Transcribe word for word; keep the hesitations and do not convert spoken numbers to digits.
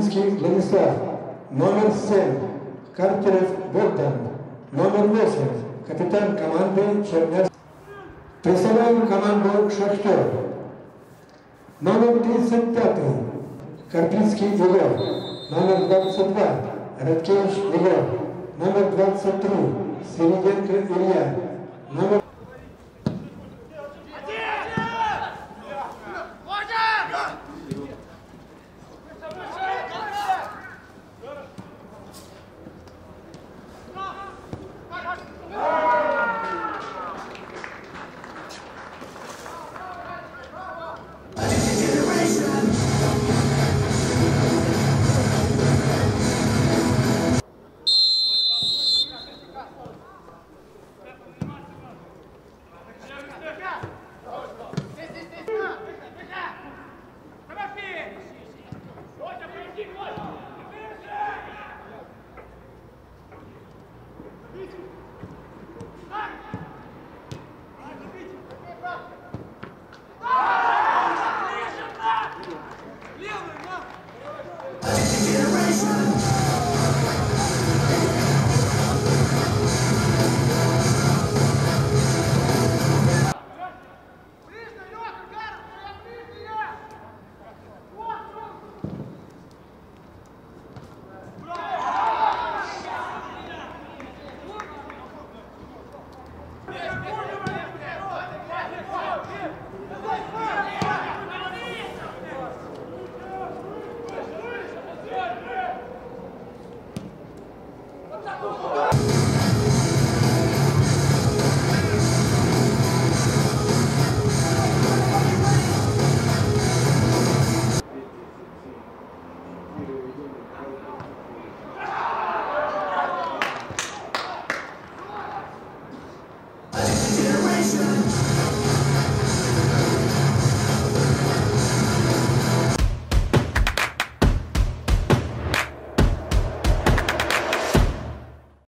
Карпинский Владислав, номер семь, Картерев Богдан, номер восемь, капитан команды Чернявский. Представляем команду «Шахтер». Номер тридцать пять, Карпинский Егор, номер двадцать два, Радкевич Егор, номер двадцать три, Середенко Илья, номер